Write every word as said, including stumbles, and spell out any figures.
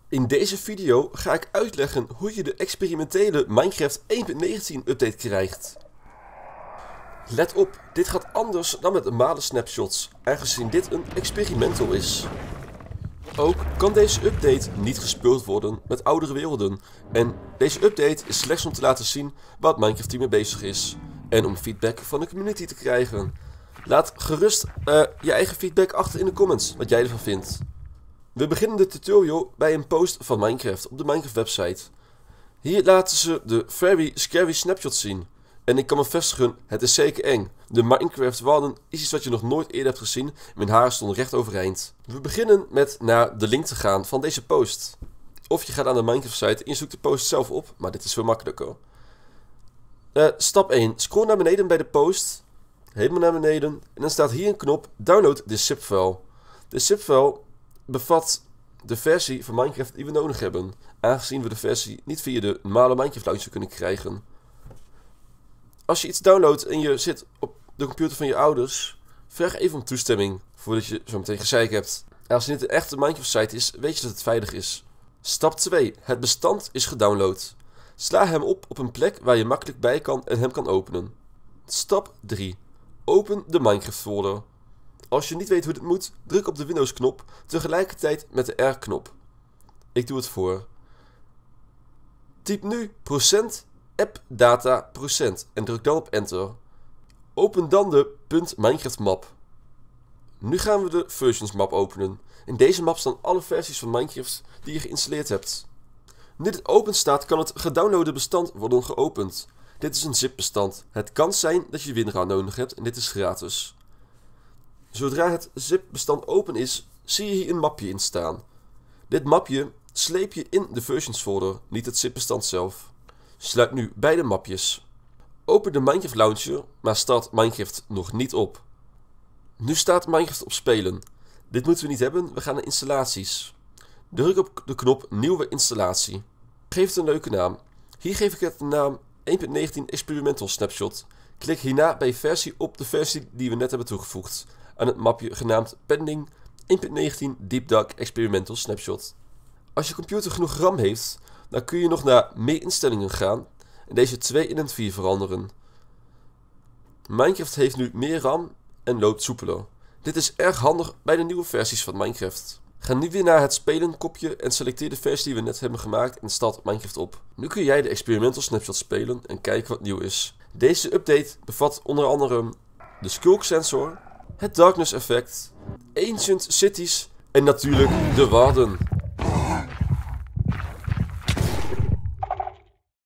In deze video ga ik uitleggen hoe je de experimentele Minecraft één punt negentien update krijgt. Let op, dit gaat anders dan met normale snapshots, aangezien dit een experimental is. Ook kan deze update niet gespeeld worden met oudere werelden en deze update is slechts om te laten zien waar het Minecraft team mee bezig is en om feedback van de community te krijgen. Laat gerust uh, je eigen feedback achter in de comments wat jij ervan vindt. We beginnen de tutorial bij een post van Minecraft op de Minecraft website. Hier laten ze de very scary snapshots zien. En ik kan me vestigen, het is zeker eng. De Minecraft Warden is iets wat je nog nooit eerder hebt gezien. Mijn haren stonden recht overeind. We beginnen met naar de link te gaan van deze post. Of je gaat aan de Minecraft site en je zoekt de post zelf op, maar dit is veel makkelijker. Uh, stap één. Scroll naar beneden bij de post. Helemaal naar beneden. En dan staat hier een knop, download de zip-file. De zip-file bevat de versie van Minecraft die we nodig hebben, aangezien we de versie niet via de normale Minecraft launcher kunnen krijgen. Als je iets downloadt en je zit op de computer van je ouders, vraag even om toestemming voordat je zo meteen gezeik hebt. Als dit een echte Minecraft site is, weet je dat het veilig is. Stap twee. Het bestand is gedownload. Sla hem op op een plek waar je makkelijk bij kan en hem kan openen. Stap drie. Open de Minecraft folder. Als je niet weet hoe dit moet, druk op de Windows knop tegelijkertijd met de R knop. Ik doe het voor. Typ nu procent appdata procent en druk dan op enter. Open dan de .minecraft map. Nu gaan we de versions map openen. In deze map staan alle versies van Minecraft die je geïnstalleerd hebt. Nu dit open staat, kan het gedownloade bestand worden geopend. Dit is een zip bestand. Het kan zijn dat je WinRAR nodig hebt en dit is gratis. Zodra het zip-bestand open is, zie je hier een mapje in staan. Dit mapje sleep je in de versions folder, niet het zip-bestand zelf. Sluit nu beide mapjes. Open de Minecraft launcher, maar start Minecraft nog niet op. Nu staat Minecraft op spelen. Dit moeten we niet hebben, we gaan naar installaties. Druk op de knop nieuwe installatie. Geef het een leuke naam. Hier geef ik het de naam één punt negentien Experimental Snapshot. Klik hierna bij versie op de versie die we net hebben toegevoegd aan het mapje genaamd Pending één punt negentien Deep Dark Experimental Snapshot. Als je computer genoeg RAM heeft, dan kun je nog naar meer instellingen gaan en deze twee in een vier veranderen. Minecraft heeft nu meer RAM en loopt soepeler. Dit is erg handig bij de nieuwe versies van Minecraft. Ga nu weer naar het spelen kopje en selecteer de versie die we net hebben gemaakt en start Minecraft op. Nu kun jij de Experimental Snapshot spelen en kijken wat nieuw is. Deze update bevat onder andere de Skulk Sensor, het Darkness effect, Ancient Cities en natuurlijk de Warden.